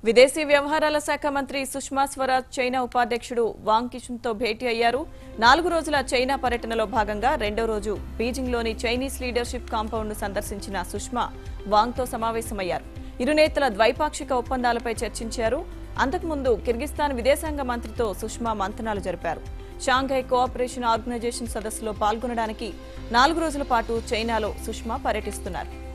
విదేశీ వ్యవహారాల శాఖ మంత్రి సుష్మా స్వరాజ్ చైనా ఉపాధ్యక్షుడు వాంగ్ కిషన్తో భేటీ అయ్యారు. 4 రోజుల చైనా పర్యటనలో భాగంగా రెండో రోజు బీజింగ్లోని చైనీస్ లీడర్షిప్ కాంపౌండ్ను సందర్శించిన సుష్మా వాంగ్తో సమావేశమయ్యారు. ఇరు నేతల ద్వైపాక్షిక ఒప్పందాలపై చర్చించారు. అంతకుముందు కిర్గిస్థాన్ విదేశాంగ మంత్రితో సుష్మా మంతనాలు జరిపారు. షాంఘై కోఆపరేషన్ ఆర్గనైజేషన్ సదస్సులో పాల్గొనడానికి 4 రోజుల పాటు చైనాలో సుష్మా పర్యటిస్తున్నారు.